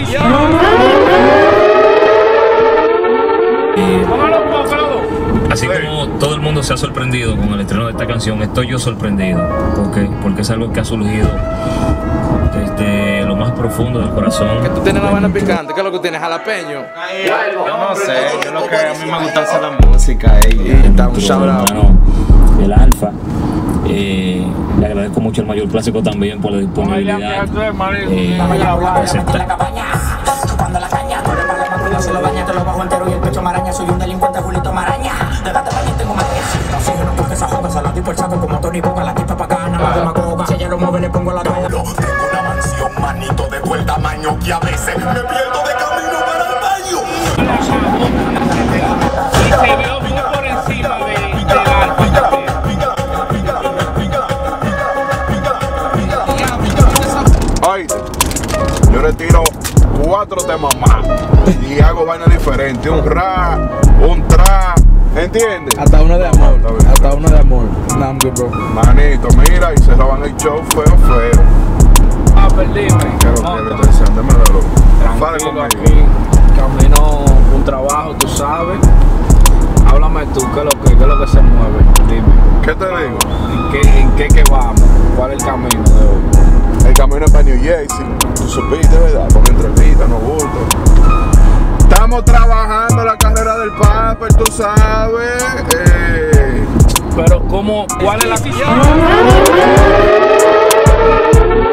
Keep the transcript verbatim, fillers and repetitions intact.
afición. Eh, Póngalo un poco. Así como todo el mundo se ha sorprendido con el estreno de esta canción, estoy yo sorprendido. ¿Por qué? Porque es algo que ha surgido desde lo más profundo del corazón. Que tú tienes la vaina picante, ¿qué es lo que tienes? ¿Jalapeño? Yo no sé, yo lo que a mí me gusta hacer la música y está un sabrado. El Alfa. Eh, le agradezco mucho al Mayor Clásico también por la disponibilidad. Eh, para aceptar. Chupando la caña, corre para la máquina, se lo baña, te lo bajo entero y el pecho maraña. Soy un delincuente, Julito Maraña. Debate para tengo más que oxígeno, porque esa joda se la di por saco como Tony Boca, la tipa pa' gana, la demagoga. Si ella lo mueve, le pongo la cara. Tengo una mansión, manito, de buen tamaño que a veces me pierdo de camino para el baño. Y se veo muy por encima de, del Alfa. Ay, yo le tiro cuatro temas más y hago vainas diferentes, un rap, un trap, ¿entiendes? Hasta uno de amor, hasta uno de amor. Nah, I'm good, bro. Manito, mira, y se roban el show feo, feo. Ah, perdíme. ¿Qué es lo que le estoy diciendo? Démelo. Sale tranquilo conmigo. aquí, camino un trabajo, tú sabes. Háblame tú, ¿qué es lo que, qué es lo que se mueve? Dime. ¿Qué te digo? ¿En qué, en qué que vamos? ¿Cuál es el camino de hoy? El camino es para New Jersey. Tú supiste, ¿verdad? Con entrevistas, no bulto. Estamos trabajando la carrera del Pamper, tú sabes. Eh. Pero ¿cómo? ¿Cuál es la afición?